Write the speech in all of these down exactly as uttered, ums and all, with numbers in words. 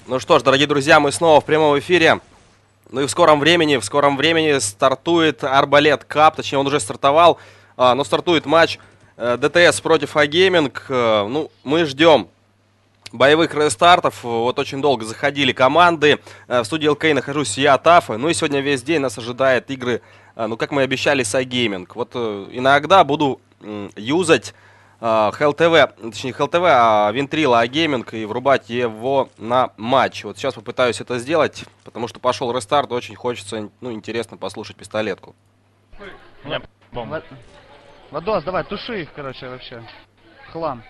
Ну что ж, дорогие друзья, мы снова в прямом эфире. Ну и в скором времени, в скором времени стартует Арбалет Кап, точнее он уже стартовал, а, но стартует матч э, ДТС против А-Гейминг. Э, ну, мы ждем боевых рестартов. Вот очень долго заходили команды. Э, в студии ЛК нахожусь я, Тафа. Ну и сегодня весь день нас ожидает игры, э, ну как мы и обещали, с А-Гейминг. Вот э, иногда буду э, юзать Хелл ТВ, точнее Хелл ТВ, а Винтрила А-Гейминг и врубать его на матч. Вот сейчас попытаюсь это сделать, потому что пошел рестарт, очень хочется, ну, интересно послушать пистолетку. Вад... Вадос, давай, туши их, короче, вообще. Хлам.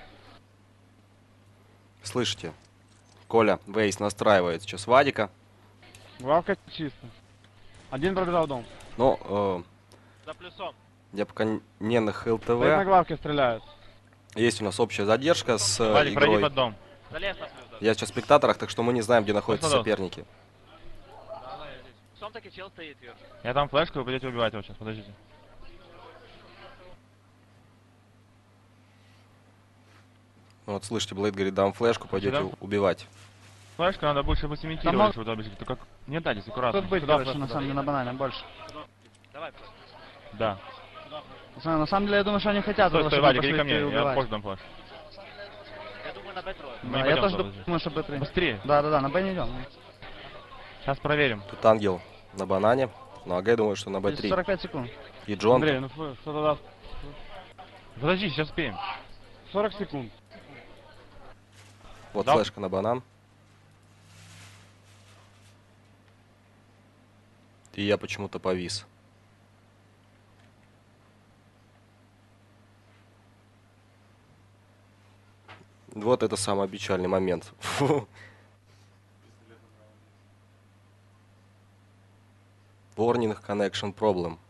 Слышите? Коля Вейс настраивает сейчас Вадика. Главка чисто. Один пробежал в дом. Ну, э, За плюсом. я пока не на Хелл Стоит на ТВ. главке стреляют. Есть у нас общая задержка с э, Вадик, пройди игрой. под дом. Залез на плюс. Я сейчас в спектаторах, так что мы не знаем, где находятся Подал. соперники. Да, я здесь. В том таки чел стоит вверх. Я там флешку, вы пойдете убивать его сейчас, подождите. Вот, слышите, Блейд говорит, дам флешку, пойдете Сюда? у- убивать. Флешку надо больше выцементировать, чтобы добить. Только не дать, аккуратно. Тут быть, Сюда короче, флешку, на да. самом деле, на банане больше. Давай просто. Да. Пацаны, на самом деле, я думаю, что они хотят, Стой, того, стой, чтобы Вадик, мы иди ко пошли мне, я убивать. позже дам флеш. Я думаю на Б трое. Мы Да, не я пойдем тоже туда, подожди. думаю, что Б три. Быстрее. Да, да, да, на Б не идем. Сейчас проверим. Тут Ангел на банане. Ну, а Гай думает, что на Б три. сорок пять секунд. И Джон. Андрей, ну фу, что тогда? Подожди, сейчас успеем. сорок секунд. Вот Да. флешка на банан. И я почему-то повис. Вот это самый печальный момент. Фу. Warning connection problem.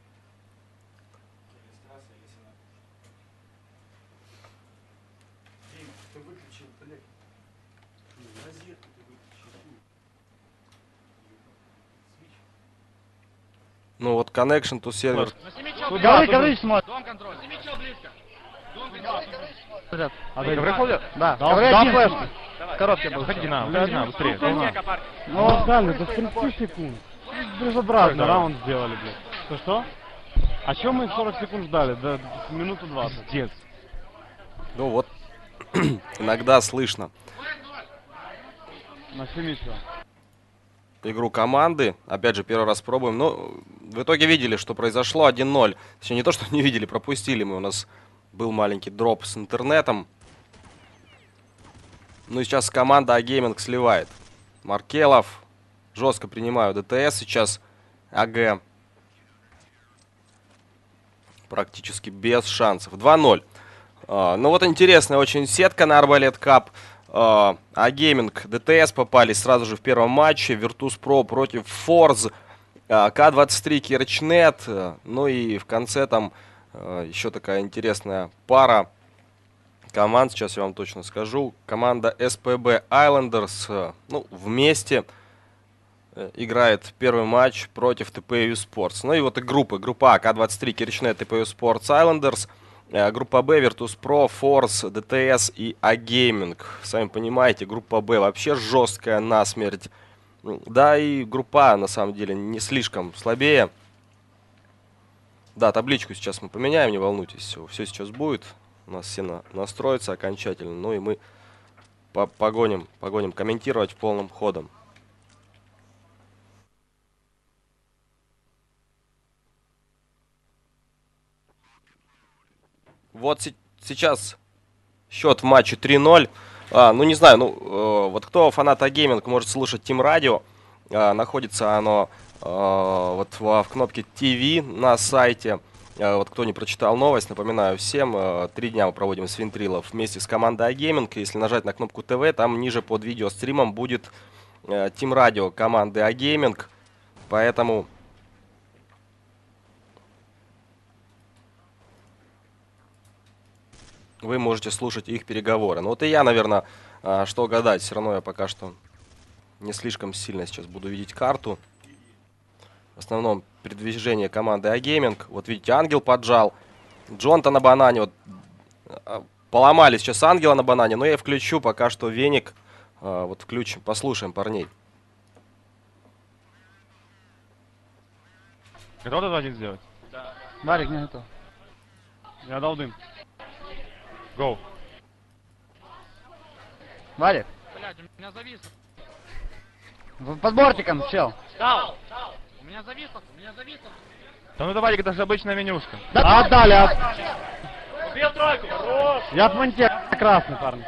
Ну вот connection to server. Ну сними чел Тут близко. да, Говори, тут- говори, смотри. Дом контроль. Сними чел близко. Дом контроль. А ты ковры ходят? Да, Да, говори да, один. флешку. В коробке был. Выходи на, выходи на, быстрее. Дом копарки. Ну, дали, до тридцати секунд. Безобразный Давай. раунд сделали, блядь. Что, что? А чё мы сорок секунд ждали? До минуту двадцать. Пиздец. Ну вот, иногда слышно На семи всё. игру команды. Опять же, первый раз пробуем. Но в итоге видели, что произошло. один ноль. Точнее, не то, что не видели, пропустили мы. У нас был маленький дроп с интернетом. Ну и сейчас команда А-Гейминг сливает. Маркелов. Жестко принимаю ДТС. Сейчас АГ. Практически без шансов. два ноль. А, ну вот интересная очень сетка на Арбалет Кап. А, А-Гейминг, ДТС попали сразу же в первом матче. Virtus.pro против Форз. К двадцать три Керчнет. а, Ну и в конце там а, еще такая интересная пара команд. Сейчас я вам точно скажу. Команда эс пэ бэ Islanders, а, ну, вместе э, играет первый матч против тэ пэ ю Sports. Ну и вот и группы. Группа А, К двадцать три Керчнет, тэ пэ ю Sports, Islanders. Э, Группа Б, Virtus.pro, Force, ДТС и А-Гейминг. Сами понимаете, группа Б вообще жесткая насмерть. М, Да и группа А на самом деле не слишком слабее. Да, табличку сейчас мы поменяем, не волнуйтесь. Все, все сейчас будет. У нас все на- настроится окончательно. Ну и мы по- погоним, погоним комментировать полным ходом. Вот се- сейчас счет в матче три ноль. А, ну, не знаю, ну, э, вот кто фанат А-Гейминг может слушать Team Radio. А, находится оно а, вот в, в кнопке ти ви на сайте. А, вот кто не прочитал новость, напоминаю всем, а, три дня мы проводим с Винтрилов вместе с командой А-Гейминг. Если нажать на кнопку ТВ, там ниже под видео стримом будет а, Team Radio команды А-Гейминг. Поэтому... вы можете слушать их переговоры. Ну вот и я, наверное, а, что гадать, все равно я пока что не слишком сильно сейчас буду видеть карту. В основном передвижение команды А-Гейминг. Вот видите, Ангел поджал. Джон-то на банане. Вот, а, поломали сейчас Ангела на банане, но я включу пока что Веник А, вот включим, послушаем парней. Готов два один сделать? Варик не готов. Я дал дым. Гоу. Варик, Блядь, у меня зависло. в- под бортиком, чел. Стал! У меня зависло, у меня зависло. Да ну давай, это же обычная менюшка. Отдали, от... Убил тройку! Хорош! Я отмонтировал красный, парни.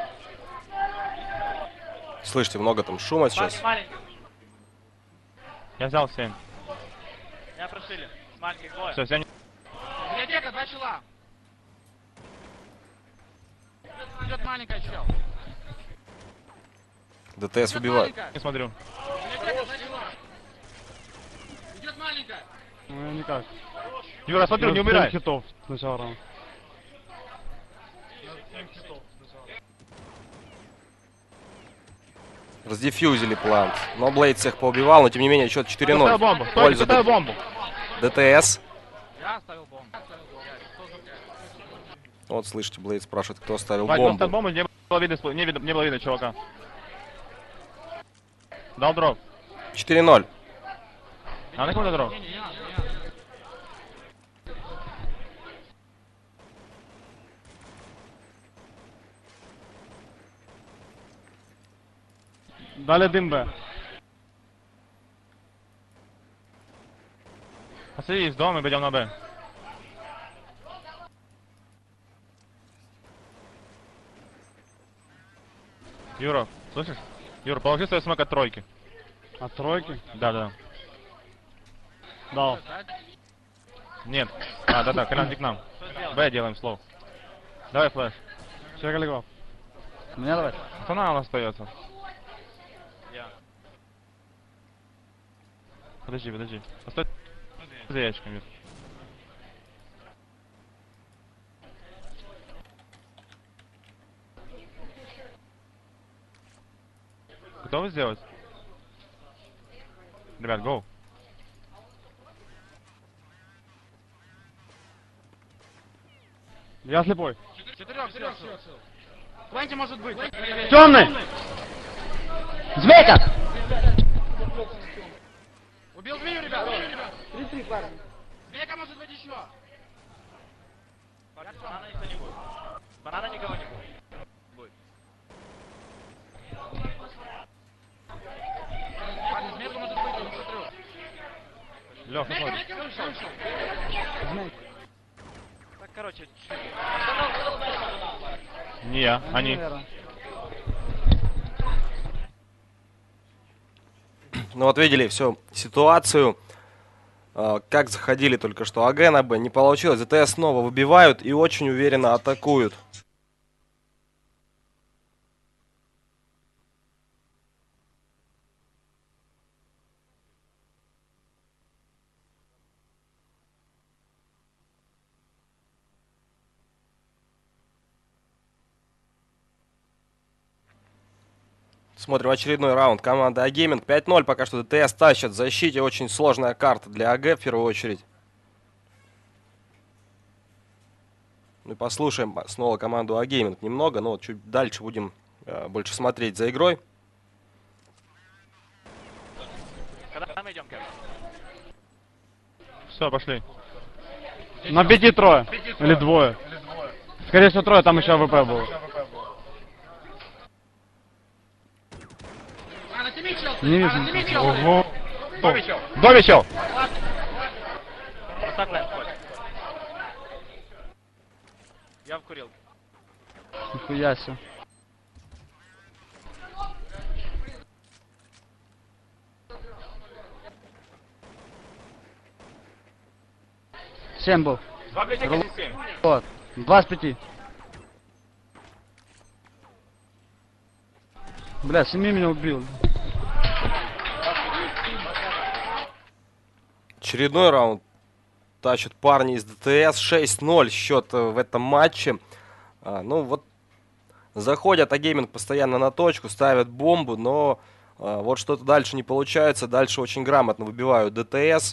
Слышите, много там шума сейчас. Маленький. Я взял семь. Я прошили. Маленький двое. Все, я не... Библиотека, два чела. Идет маленькая чел. ДТС выбивают. не смотрю. Библиотека, два чела. Идет маленькая. Ну, я никак. Юра, смотрю, не Ну, умирай. семь хитов с начала раунда. Раздефьюзили план. Но Блейд всех поубивал, но тем не менее счет четыре Поставил ноль. бомбу. Стой, Пользу поставил бомбу. ДТС. Я оставил бомбу. Вот слышите, Блейд спрашивает, кто оставил Вадик, поставил бомбу. бомбу, не было видно, сп- не, видно, не было видно чувака. Дал дроп. четыре ноль. А на кому дроп? Не, не, не надо, не надо. Дали дым Б. Посиди из дома и пойдем на Б. Юра, слышишь? Юра, положи свой смок от тройки. От тройки. Да, да. Дал. Нет. А, да, да, колян, к нам. Б делаем слов. Давай флеш. Все, коллегов. Мне давай. Пацана он остается. Подожди, подожди. Постой за ящиком, Юр. Готовы сделать? Ребят, гоу. Я слепой. Четырех, четырех, четырех. Планки может быть. Темный! Змейка! Убил змею, ребят. Убил, ребят. Три-три, парни. Змейка может быть еще. Банана никто не будет. Банана никого не будет. Парни, змейка может быть, я смотрю. Лёх, не смотри. Так, короче, Не я, они. Ну вот видели всю ситуацию, э, как заходили только что АГ на Б, не получилось. ДТС снова выбивают и очень уверенно атакуют. Смотрим очередной раунд. Команда А-Гейминг пять ноль. Пока что ДТС тащит в защите. Очень сложная карта для АГ в первую очередь. Ну и послушаем снова команду А-Гейминг немного. Но вот чуть дальше будем э, больше смотреть за игрой. когда мы идем, Кэп? Все, пошли. На пяти трое. Или двое. Скорее всего трое, там еще АВП было. А, на семи чел. Не А, на семи вижу. чел. Ого. Доме чел. Доме чел! Поставь лэп, Коль. Я в курилке. Нихуя себе. Семь был. Два библиотеки семь. Вот. Два с пяти. Бля, семи меня убил. Очередной раунд. Тащат парни из ДТС. шесть ноль счет э, в этом матче. А, ну вот заходят А-Гейминг постоянно на точку, ставят бомбу, но а, вот что-то дальше не получается. Дальше очень грамотно выбивают ДТС.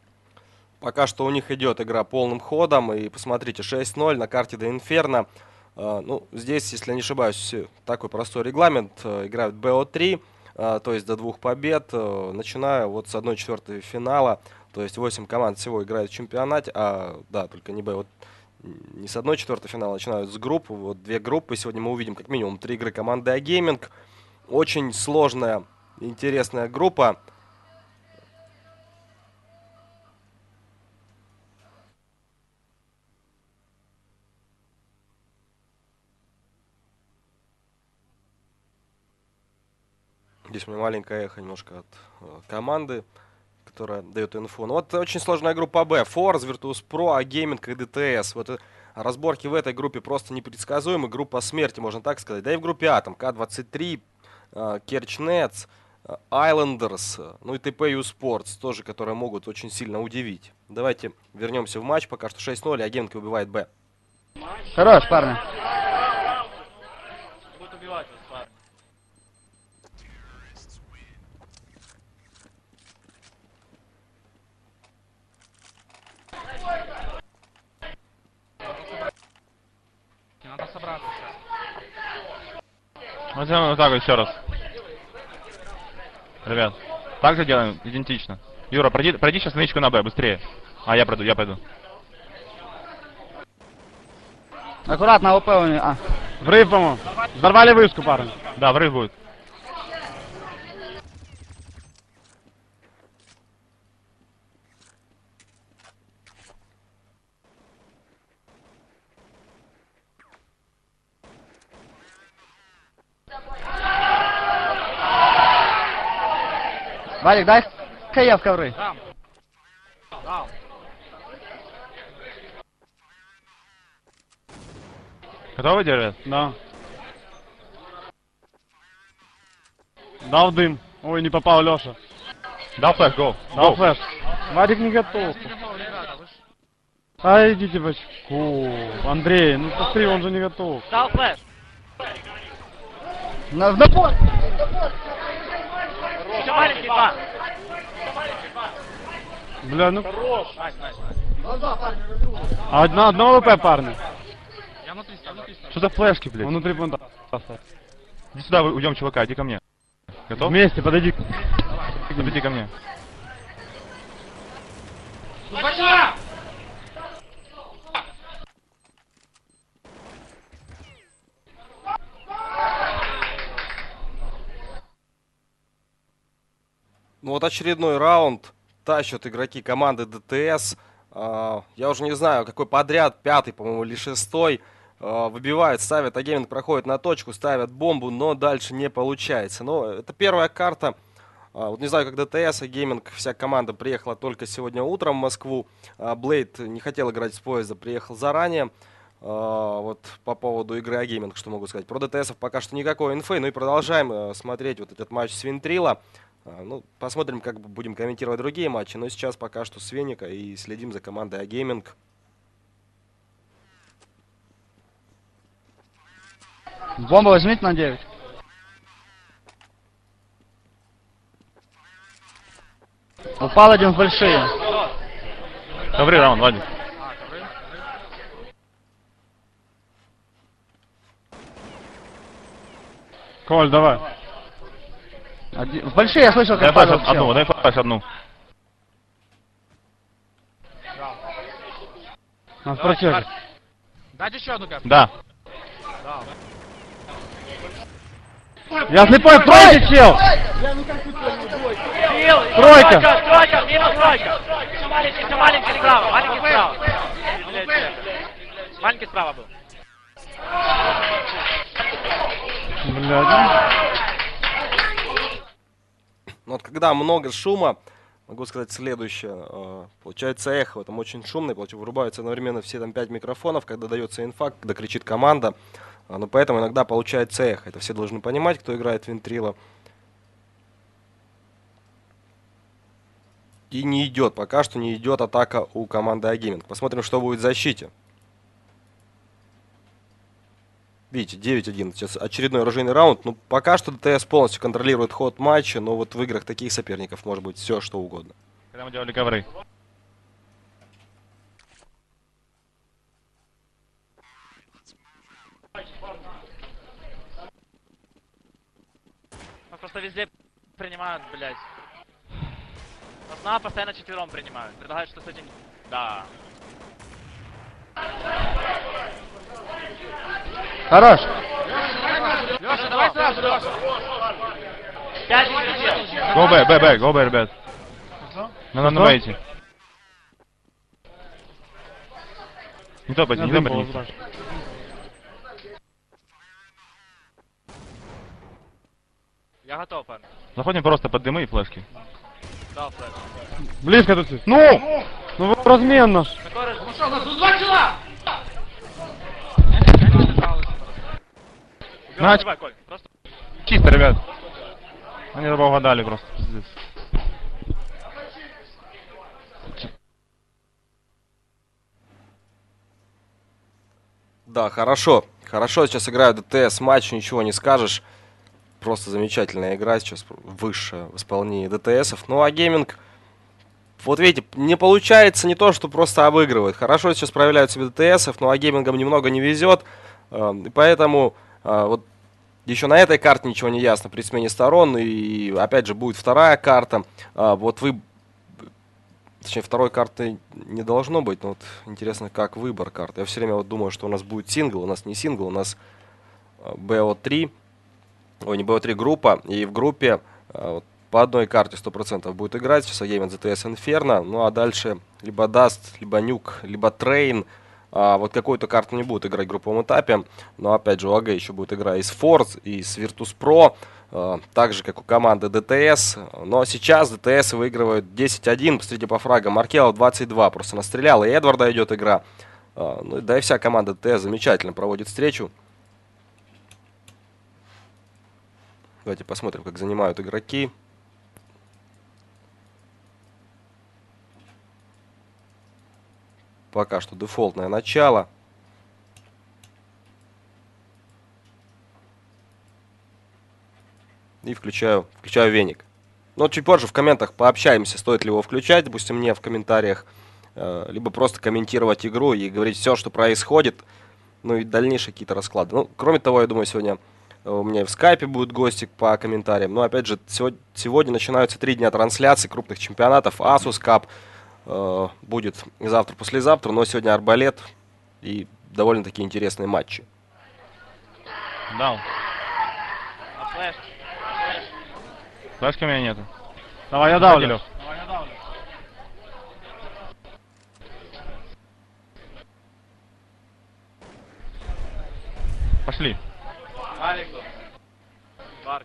Пока что у них идет игра полным ходом. И посмотрите, шесть ноль на карте до Инферно. А, ну, здесь, если я не ошибаюсь, такой простой регламент. э, Играют бэ о три, а, то есть до двух побед, э, начиная вот с одной четвертой финала. То есть восемь команд всего играют в чемпионате, а, да, только не бэ, вот не с одной четвертой финала, начинают с групп. Вот две группы. Сегодня мы увидим как минимум три игры команды А-Гейминг. Очень сложная, интересная группа. Здесь у меня маленькое эхо немножко от э, команды, которая дает инфу. Ну вот очень сложная группа Б. Force, Virtus.pro, А-Гейминг и ди ти эс. Вот э, разборки в этой группе просто непредсказуемы. Группа смерти, можно так сказать. Да и в группе А, там К двадцать три, э, Керчнетс, э, Islanders, э, ну и тэ пэ ю Sports тоже, которые могут очень сильно удивить. Давайте вернемся в матч. Пока что шесть ноль, А-Гейминг убивает Б. Хорош, парни. Будет убивать вас, парни. Надо собраться сейчас. Вот сделаем вот так вот еще раз. Ребят, так же делаем, идентично. Юра, пройди, пройди сейчас нычку на Б, быстрее. А, я пройду, я пойду. Аккуратно, ОП у них. А. Взрыв, по-моему. Взорвали вышку, парни. Да, взрыв будет. Валик, дай КЕ в ковры. Дам. Дал. Готовы, ребят? Да. Дал дым. Ой, не попал Леша. Дал флеш, гоу. Дал флеш. Вадик не готов. Ребята, вы ж- А идите в очко. Андрей, ну посмотри, он же не готов. Дал флеш. На, на пол. Еще маленький два. Бля, ну... Найс, найс. А одна, одно ВП, парни. Я внутри стою, внутри стою. Что за флешки, блядь? Он внутри понта. Иди сюда, вы- уйдем, чувака, иди ко мне. Готов? Вместе, подойди. Иди ко мне. Бача! Ну вот очередной раунд. Тащат игроки команды дэ тэ эс. А, я уже не знаю, какой подряд, пятый, по-моему, или шестой. А, выбивают, ставят, А-Гейминг проходит на точку, ставят бомбу, но дальше не получается. Но это первая карта. А, вот не знаю, как дэ тэ эс, А-Гейминг, вся команда приехала только сегодня утром в Москву. А, Блейд не хотел играть с поезда, приехал заранее. А, вот по поводу игры А-Гейминг, что могу сказать. Про дэ тэ эсов пока что никакой инфы. Ну и продолжаем а, смотреть вот этот матч с Винтрила. А, Ну, посмотрим, как будем комментировать другие матчи. Но сейчас пока что с Веника и следим за командой А-Гейминг. Бомба возьмите на девять. Упал один в большие. Ковры, раунд, Вадик. Коль, давай. Один- В большие я слышал, Дай как флеш падал одну, чел. дай флеш одну. Нас прочекай. Дайте еще одну капсулу. Да. Дал. Я слепой, тройка, чел! Тройка! Тройка, минус тройка. Еще маленький, еще маленький справа. Маленький справа. Маленький справа был. Блядь. Ну вот когда много шума, могу сказать следующее. Э, Получается эхо, там очень шумно, получается, вырубаются одновременно все там пять микрофонов, когда дается инфа, когда кричит команда. А, Ну поэтому иногда получается эхо. Это все должны понимать, кто играет в Винтрила. И не идет, пока что не идет атака у команды А-Гейминг. Посмотрим, что будет в защите. Видите, девять один. Сейчас очередной оружейный раунд. Ну, пока что дэ тэ эс полностью контролирует ход матча, но вот в играх таких соперников может быть все, что угодно. Когда мы делали ковры. просто везде принимают, блядь. Основа постоянно четвером принимают. Предлагают, что с этим... Да. Хорош. Леша, давай сразу, Леша. Пять минут. Go Б, Б, Б, go Б, ребят. Надо на Б идти. Не топайте, не топайте. Я готов, парни. Заходим просто под дымы и флешки. Да, флэш. Близко тут. Ну! Ну вы разменно. Какой раз... Ну что, у нас тут два чела! Нач- Убивай, Коль. Просто... Чисто, ребят. Они оба угадали просто. Пиздец. Да, хорошо. Хорошо сейчас играют ДТС матч, ничего не скажешь. Просто замечательная игра сейчас, высшая в исполнении ДТСов. Ну а гейминг, вот видите, не получается не то, что просто обыгрывает. Хорошо сейчас проявляют себе ДТСов, но а геймингам немного не везет. И поэтому вот еще на этой карте ничего не ясно при смене сторон. И опять же будет вторая карта. Вот вы... Точнее, второй карты не должно быть, но вот интересно, как выбор карты. Я все время вот думаю, что у нас будет сингл, у нас не сингл, у нас би о три, ой, не би о три группа, и в группе вот, по одной карте сто процентов будет играть, сейчас Gaming джи ти эс Inferno, ну а дальше либо Dust, либо Nuke, либо Train, а вот какую-то карту не будет играть в групповом этапе, но опять же у эй джи еще будет игра и с Force, и с Virtus.pro, так же, как у команды ДТС. Но сейчас ДТС выигрывают десять один. Посмотрите по фрагам. Маркелов двадцать два. Просто настрелял. И Эдварда идет игра. Ну, да и вся команда ДТС замечательно проводит встречу. Давайте посмотрим, как занимают игроки. Пока что дефолтное начало. И включаю, включаю веник. Но чуть позже в комментах пообщаемся, стоит ли его включать, допустим, мне в комментариях. Э, либо просто комментировать игру и говорить все, что происходит. Ну и дальнейшие какие-то расклады. Ну, кроме того, я думаю, сегодня у меня и в скайпе будет гостик по комментариям. Но опять же, сегодня, сегодня начинаются три дня трансляции крупных чемпионатов. Asus Cup э, будет завтра-послезавтра. Но сегодня Арбалет и довольно-таки интересные матчи. Дал. А флэш? Флешки у меня нету. Давай я давлю. Лёх. Пошли. Алику. Барк.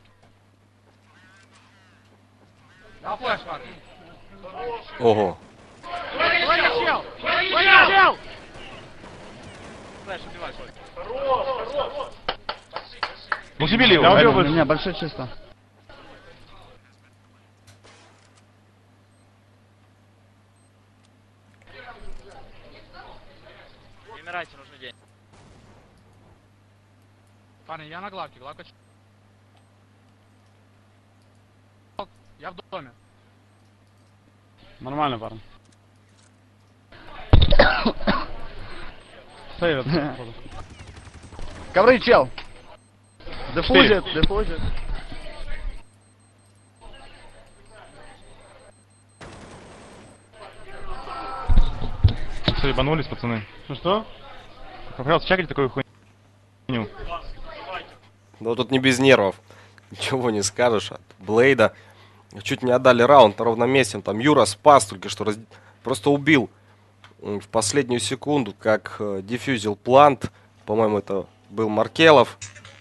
На флеш, парни. Ого. Твой чел! Твой чел! Флэш, убивай, Коль. Усибили его. Я убил Аль- бы. У меня большой чисто. Не умирайте, нужный день. Парни, я на главке, главка... ч- Я в доме. Нормально, парень. Сейвят. походу. Ковры, чел. Дефузит, дефузит. Все ебанулись, пацаны. Что, что? Пожалуйста, чекайте такую хуйню. Но тут не без нервов. Ничего не скажешь. От Блейда чуть не отдали раунд на ровном месте. Там Юра спас только что. Раз... Просто убил в последнюю секунду, как э, дефьюзил плант. По-моему, это был Маркелов.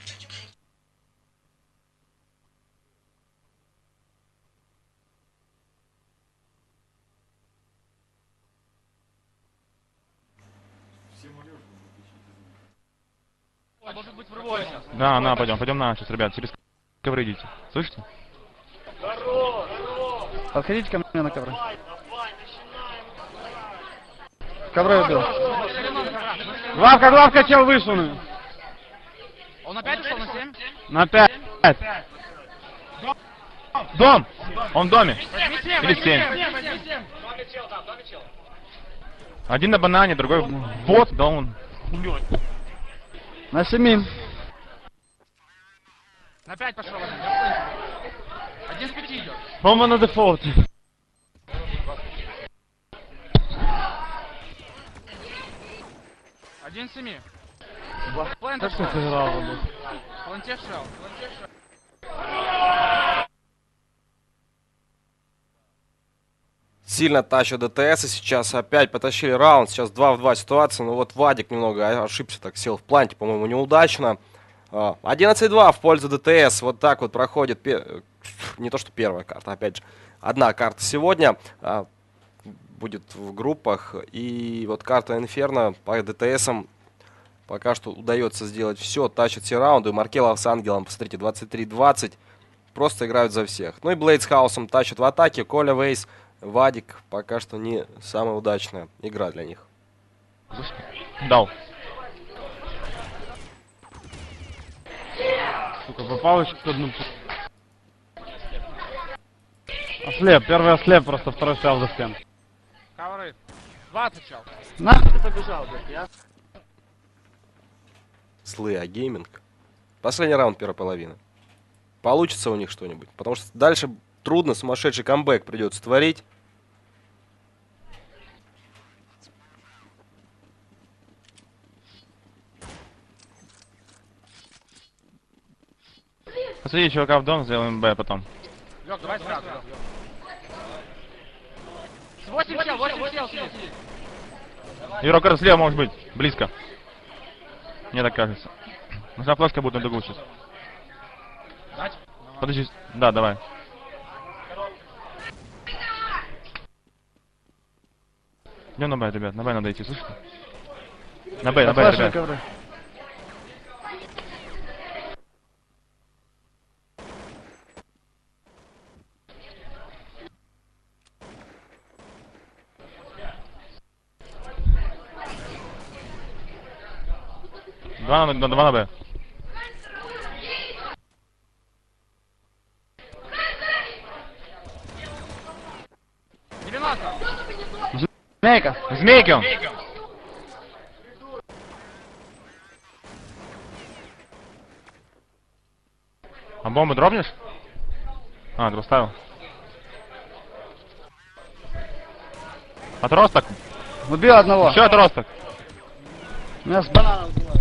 Может быть, врывой сейчас. Да, на, пойдем, пойдем на сейчас, ребят, через ковры идите. Слышите? Подходите ко мне на ковры. Ковры убил. Главка, главка, чел высуну. Он опять ушел на семь? На пять. Дом! Он в доме. Возьми семь, Или возьми семь. семь, возьми семь. Один на банане, другой в бот, да он. На семи. На пять пошел. Ваня. Один с пяти идет. Бомба на дефолте. Один с семи. Два. Плентер Как ты шел. сыграл, блядь? Плентер шел. Плентер шел. Сильно тащат ДТС, и сейчас опять потащили раунд. Сейчас два в два ситуация. Но вот Вадик немного ошибся, так сел в планте, по-моему, неудачно. А, одиннадцать два в пользу ДТС. Вот так вот проходит. пе- Не то, что первая карта, опять же. Одна карта сегодня а, будет в группах. И вот карта Инферно по ДТСам пока что удается сделать все. Тащит все раунды. Маркелов с Ангелом, посмотрите, двадцать три двадцать. Просто играют за всех. Ну и Блейд с Хаусом тащат в атаке. Коля Вейс, Вадик пока что не самая удачная игра для них. Дал. Сука, попал еще в одну. Ослеп, первый ослеп, просто второй стоял за стен. Ковры. двадцать чел. Нахуй ты побежал, блядь, я. Слыя гейминг. Последний раунд первой половины. Получится у них что-нибудь. Потому что дальше трудно, сумасшедший камбэк придется творить. Посади чувака в дом, сделаем Б потом. Лёг, давай сразу. С восемь чел, восемь чел сидит. Юра, как раз слева может быть, близко. Мне так кажется. Нужна флешка будет на дугу сейчас. Дать? Подожди. Да, давай. Идем на Б, ребят, на Б надо идти, слышите? На Б, на Б, Флешные ребят. ковры. Два на, на, два на Б. девяносто. Змейка. Змейки он! А бомбу дропнешь? А, ты поставил. Отросток! Убил одного. Еще отросток! Меня с бананом убивают.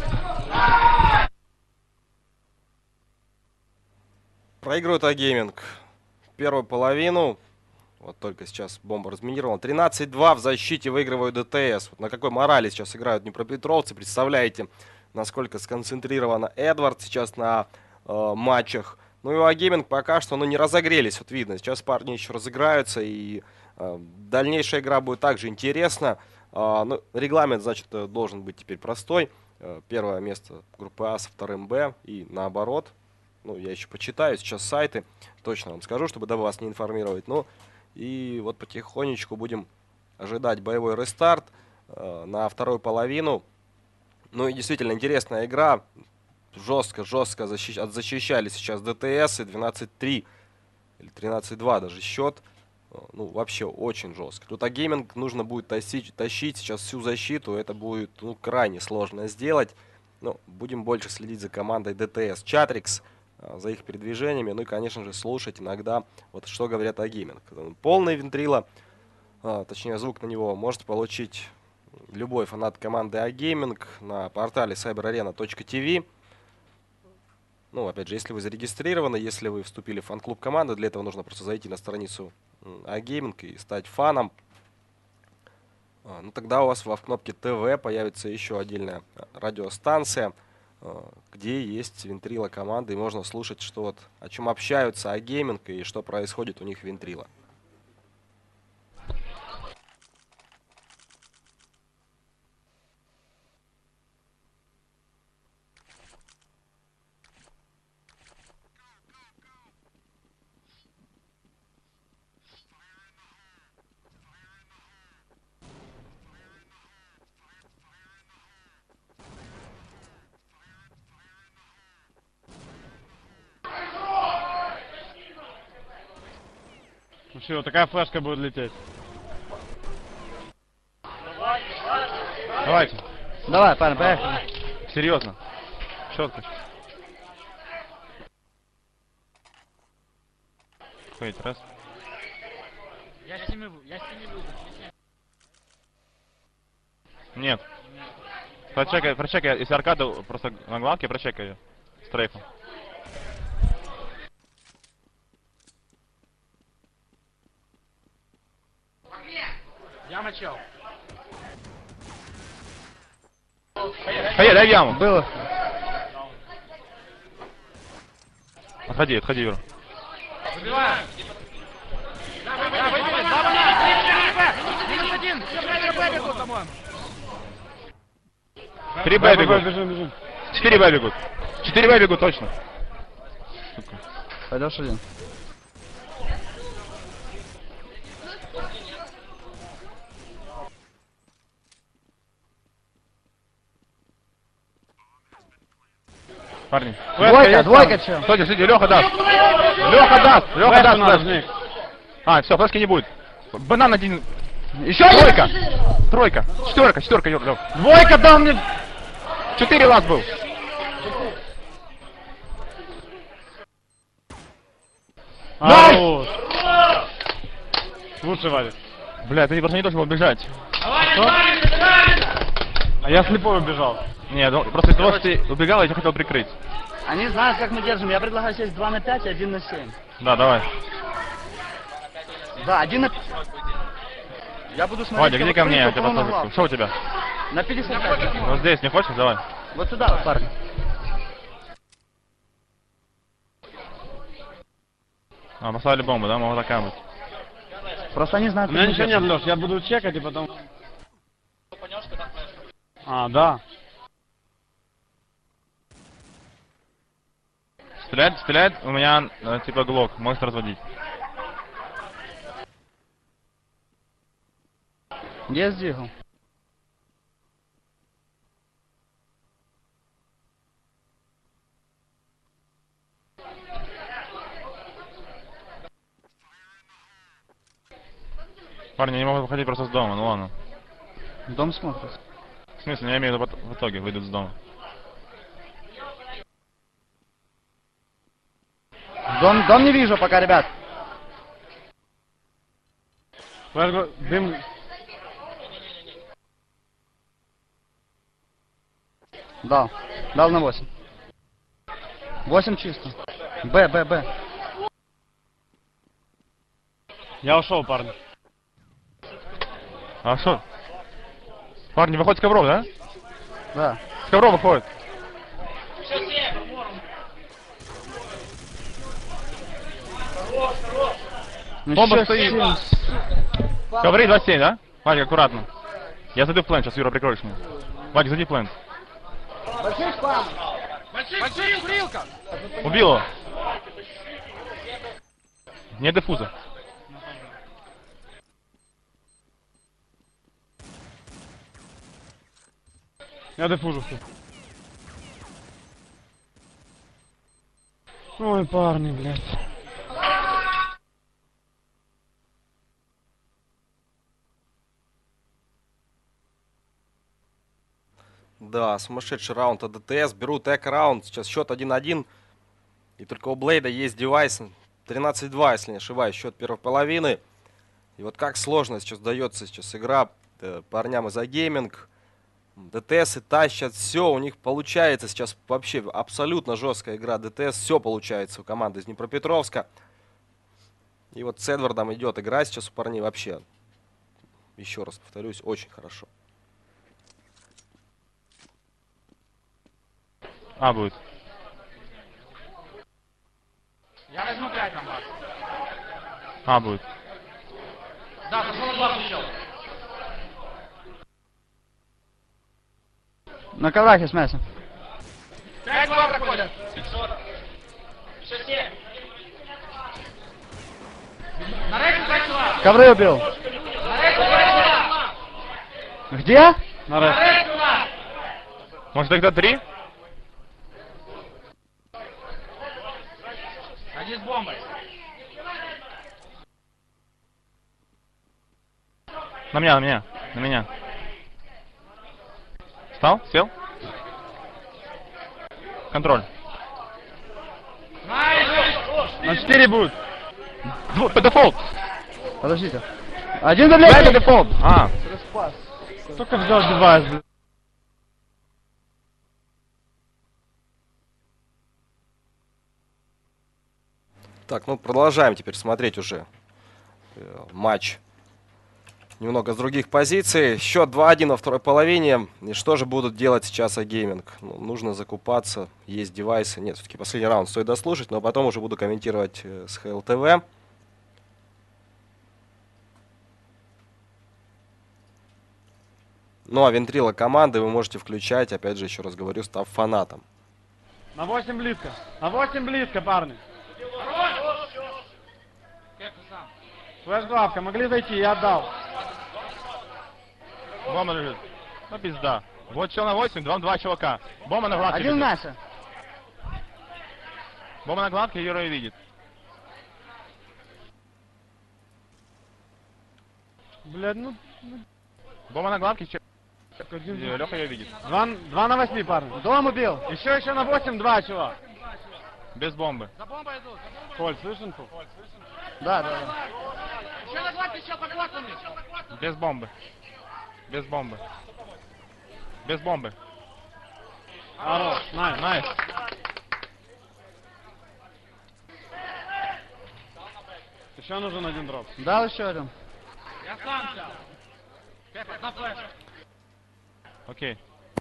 Проигрывает Агейминг первую половину. Вот только сейчас бомба разминирована. тринадцать два в защите выигрывают ДТС. Вот на какой морали сейчас играют днепропетровцы. Представляете, насколько сконцентрирована Эдвард сейчас на э, матчах. Ну и у Агейминг пока что ну, не разогрелись. Вот видно, сейчас парни еще разыграются. И э, дальнейшая игра будет также интересна. Э, ну, регламент, значит, должен быть теперь простой. Э, первое место группы А со вторым Б. И наоборот. Ну, я еще почитаю сейчас сайты. Точно вам скажу, чтобы дабы вас не информировать. Ну, и вот потихонечку будем ожидать боевой рестарт э, на вторую половину. Ну и действительно интересная игра. Жестко-жестко защищ... отзащищали сейчас ДТС. И двенадцать три или тринадцать два даже счет. Э, ну, вообще очень жестко. Тут Агейминг нужно будет тащить, тащить сейчас всю защиту. Это будет ну, крайне сложно сделать. Но будем больше следить за командой ДТС. Чатрикс. За их передвижениями, ну и, конечно же, слушать иногда, вот что говорят о гейминг. Полный вентрила, а, точнее, звук на него может получить любой фанат команды Агейминг на портале сайбер арена точка ти ви. Ну, опять же, если вы зарегистрированы, если вы вступили в фан-клуб команды, для этого нужно просто зайти на страницу Агейминг и стать фаном. А, ну, тогда у вас в кнопке ТВ появится еще отдельная радиостанция, где есть вентрила команды, и можно слушать, что вот, о чем общаются Агейминг и что происходит у них вентрила. Ну что, вот такая флешка будет лететь. Давайте. Давай, парень, поехали. Серьезно. Четко. уходить, раз. Я с ними, я с ними выйду. Нет. Прочекай, прочекай, если аркада просто на главке, прочекай ее. Стрейфом. Я мочал. Эй, дай в яму. Было. Отходи, отходи, Юра. Выбиваем. Да, выбивай, да, выбивай. Минус один. Все, Б бегут, по-моему. Три Б бегут. Бежим, бежим. Четыре Б бегут. Четыре Б бегут точно. Сука. Пойдешь один. Парни. Двойка, двойка, чё? Стойте, стойте, Леха даст. Леха даст, Леха даст. надо, флешки. Ник. А, все, флешки не будет. Банан один. Еще Тройка. Тройка. Четверка, четверка, Юр, Лех. Двойка дал мне. Четыре лаз был. Хорош. Лучше, Валик. Бля, ты просто не должен был бежать. А я слепой убежал. Нет, ну, просто из-за того, что ты убегал, я тебя хотел прикрыть. Они знают, как мы держим. Я предлагаю сесть два на пять и один на семь. Да, давай. Да, один на... Я буду смотреть... Вадик, иди ко кого мне, я прыгает, тебя кого на посмотрю. глав. Что у тебя? На пятьдесят пять. Вот здесь не хочешь? Давай. Вот сюда, вот, парни. А, поставили бомбу, да? Могла такая быть. Просто они знают, У меня как мы ничего нет, держим. Леш, я буду чекать и потом... А, да. Стрелять, стрелять, у меня э, типа глок, можешь разводить. Я сделал. Парни не могут выходить просто с дома, ну ладно. Дом смотрит. В смысле, я имею в виду, в итоге выйдут с дома. Дом, дом не вижу пока, ребят. Флэш, дым... Дал. Дал на восемь. восемь чисто. Б, Б, Б. Я ушел, парни. А что? Парни, выходит с ковров, да? Да. С ковров выходит. Ну, Бомба щас стоит. семь. Ковры двадцать семь, да? Вадик, аккуратно. Я зайду в плент, сейчас Юра прикроешь меня. Вадик, зайди в плент. Большой курилка. Убил его. Не дефуза. Я дефужу. Ой, парни, блядь. Да, сумасшедший раунд от ДТС. Берут эко-раунд. Сейчас счет один-один. И только у Блейда есть девайс. тринадцать-два, если не ошибаюсь, счет первой половины. И вот как сложно сейчас дается сейчас игра э, парням из Агейминг. ДТС и тащат все, у них получается сейчас вообще абсолютно жесткая игра. ДТС, все получается у команды из Днепропетровска. И вот с Эдвардом идет игра сейчас у парней вообще. Еще раз повторюсь, очень хорошо. А, будет. Я возьму пять на бас. А, будет. Да, зашел на два включил. На коврах есть мясо. Пять два проходят. На рейку пошла. Ковры убил. На рейку пошла. Где? На На рэп. рейку на. Может тогда три? Один с бомбой. На меня, на меня, на меня. Встал? Сел? Контроль. Найс. На четыре будет. Дво- Дефолт! Подождите. Один Дай заблядь! дефолт! А, Только взял девайс, блядь. Так, ну продолжаем теперь смотреть уже э, матч немного с других позиций. Счет два один во второй половине. И что же будут делать сейчас Агейминг? Ну, нужно закупаться, есть девайсы. Нет, все-таки последний раунд стоит дослушать, но потом уже буду комментировать э, с ХЛТВ. Ну а вентрила команды вы можете включать, опять же, еще раз говорю, став фанатом. На восемь близко. На восемь близко, парни. Флэш-главка, могли зайти, я отдал. бомба лежит. Ну пизда. Вот чел на восемь, два, два чувака. Бомба на гладке Один лежит. наша. Бомба на гладке, Юра ее видит. Блядь, ну... Бомба на гладке, че... один- Леха ее видит. Два, два на восьми, парни. Дом убил. Еще, еще на восемь, два, чувак. Без бомбы. За бомбой идут. Коль, слышишь инфу? Да, да, да. Еще на гладке, еще покватанный. Без бомбы. Без бомбы. Без бомбы. Хорош, найс. Найс. Еще нужен один дроп. Дал еще один. Я сам взял. Пеппер, на флеш. Окей.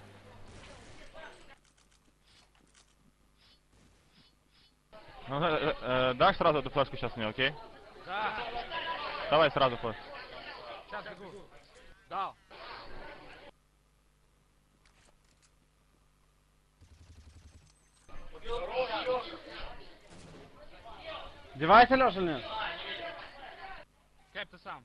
Ну, э, э, э, дашь сразу эту флешку сейчас мне, окей? Да. Давай сразу флеш. Сейчас бегу. Дал. Девайс, Леша, или нет? Кэп, ты сам.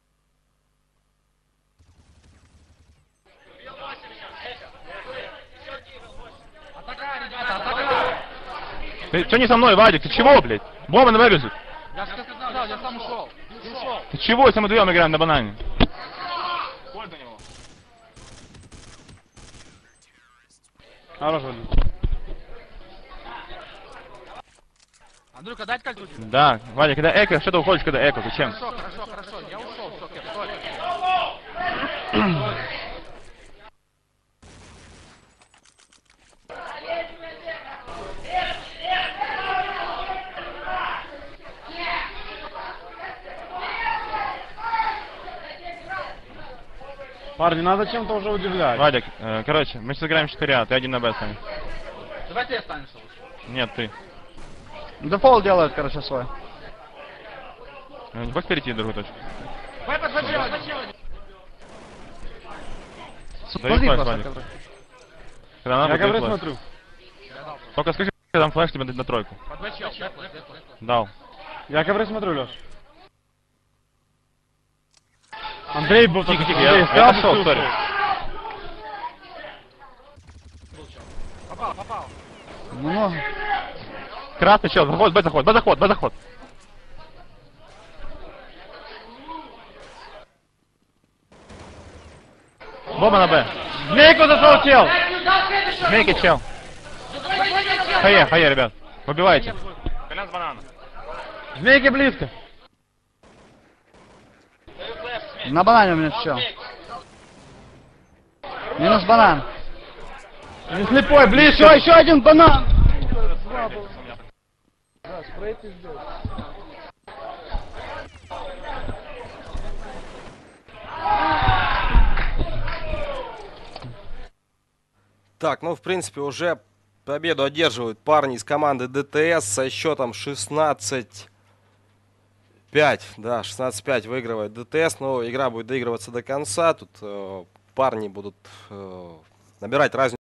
Атака, ребята, атака! Ты что не со мной, Вадик? Ты чего, блядь? Бомба на выбежит. Я же сказал, я сам ушел. Ты ушел. Ты чего, если мы вдвоем играем на банане? Хорош, Вадим. Андрюха, дать кольцо? Да, Вадик, когда эко, что ты уходишь, когда эко? Зачем? Хорошо, хорошо, хорошо. Я ушел, все, Кэп, стой. Парни, надо чем-то уже удивлять. Вадик, э, короче, мы сейчас играем четыре А, ты один на Б станешь. Давай ты останешься лучше. Нет, ты. Дефолт делает, короче, свой. Э, Не хочешь перейти в другую точку? Давай подхватил, подхватил. Даю Смотри флеш, просто. Вадик. который. Когда надо, Я даю ковры флеш. смотрю. Только скажи, когда там флеш тебе на, на тройку. Подвачил, Дэплэс, Дэплэс. Дал. Я ковры смотрю, Леш. Андрей был Тихо, только- тихо, Андрей, я, стоял, я отошел, слушал. сори. Попал, попал. Много. Красный чел, заход, Б заход, Б заход, Б заход. Бомба на Б. Змейку зашел, чел! Змейки чел. Хае, хае, ребят. Выбивайте. Колян с банана. Змейки близко. На банане у меня все. Минус банан. Не слепой, близко. Еще, еще один банан. Так, ну, в принципе, уже победу одерживают парни из команды ДТС со счетом шестнадцать пять. Да, шестнадцать пять выигрывает ДТС, но игра будет доигрываться до конца. Тут э, парни будут э, набирать разницу.